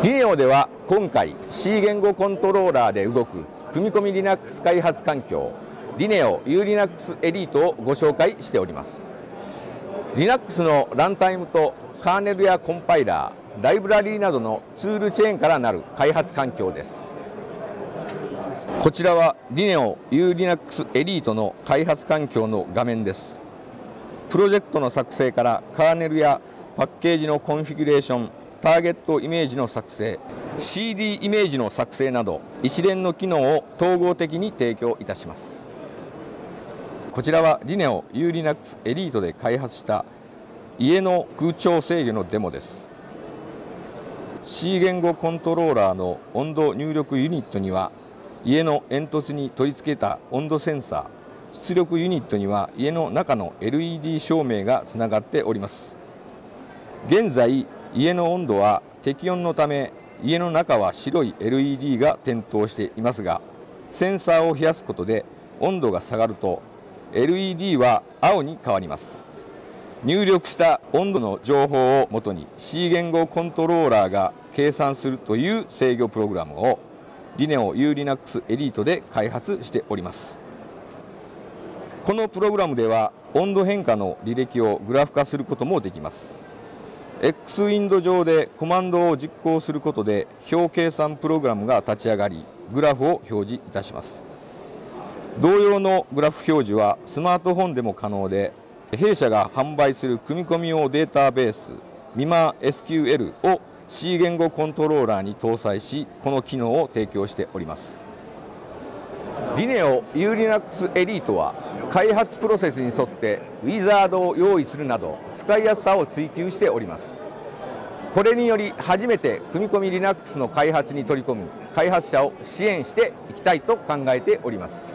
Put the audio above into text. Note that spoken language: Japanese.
リネオでは今回 C 言語コントローラーで動く組み込み Linux 開発環境リネオ ULinux エリートをご紹介しております。 Linux のランタイムとカーネルやコンパイラー、ライブラリーなどのツールチェーンからなる開発環境です。こちらはリネオ ULinux エリートの開発環境の画面です。プロジェクトの作成からカーネルやパッケージのコンフィギュレーション、ターゲットイメージの作成、CD イメージの作成など一連の機能を統合的に提供いたします。こちらはリネオ ULinux エリートで開発した家の空調制御のデモです。 C 言語コントローラーの温度入力ユニットには家の煙突に取り付けた温度センサー、出力ユニットには家の中の LED 照明がつながっております。現在家の温度は適温のため家の中は白い LED が点灯していますが、センサーを冷やすことで温度が下がると LED は青に変わります。入力した温度の情報をもとに C 言語コントローラーが計算するという制御プログラムをリネオ ULinux エリートで開発しております。このプログラムでは温度変化の履歴をグラフ化することもできます。X ウィンド上でコマンドを実行することで表計算プログラムが立ち上がり、グラフを表示いたします。同様のグラフ表示はスマートフォンでも可能で、弊社が販売する組み込み用データベース MimaSQL を C 言語コントローラーに搭載し、この機能を提供しております。リネオ ULinux エリートは開発プロセスに沿ってウィザードを用意するなど使いやすさを追求しております。これにより初めて組み込み Linux の開発に取り組む開発者を支援していきたいと考えております。